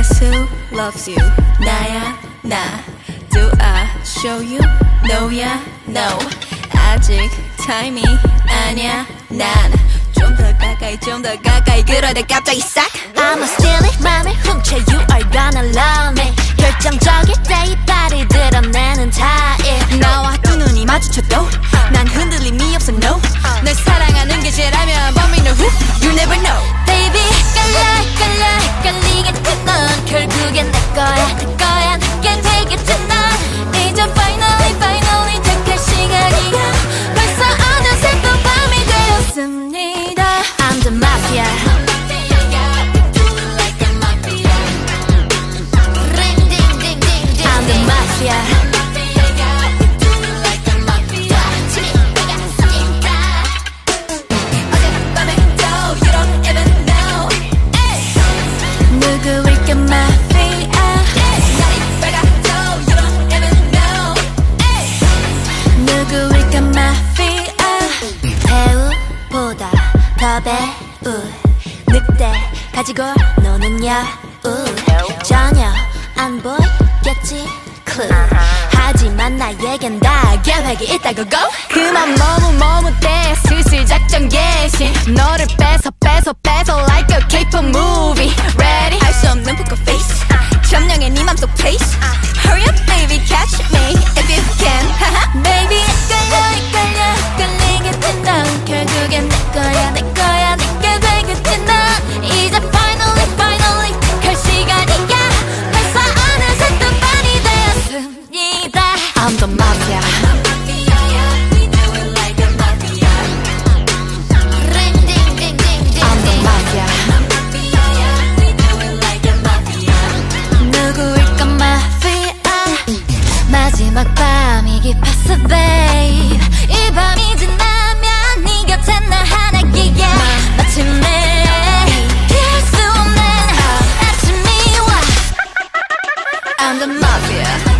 Guess who loves you? 나야 나. Do I show you? No야 no. 아직 타임이 아니야 난. 좀 더 가까이 좀 더 가까이 그러다 갑자기 싹. I'ma steal it 맘을 훔쳐 You are gonna love me. 결정적일 때 이빨을 드러내는 타입. 나와 두 눈이 마주쳐도 난 흔들림이 없어 no. 널 사랑하는 게 죄라면 But me know who you never know. Baby 끌리겠지 넌 결국엔 내 거야 내게 되겠지 넌 이제 finally 택할 시간이야. 벌써 어느새 또 밤이 되었습니다. I'm the mafia. I'm the mafia. 누구일까 마피아. 누구일까 마피아. 배우보다 더 배우 늑대 가지고 노는 여우. 전혀 안 보이겠지 clue. 하지만 나에겐 다 계획이 있다고 go. 그만 머뭇대 슬슬 작전 개시. 너를 뺏어 like a K-pop movie. Ready? 할 수 없는 poker face. 점령해 네 맘속 place. Hurry up baby catch me if you can. Baby 끌리겠지 넌 결국엔 내 거야 내게 되겠지 넌 이제 finally 택할 시간이야. 벌써 어느새 또 밤이 되었습니다. I'm the mafia. 마지막 밤이 깊었어 babe. 이 밤이 지나면 네 곁에 나 하나기야. 마침내 피할 수 없는 아침이 와. I'm the mafia.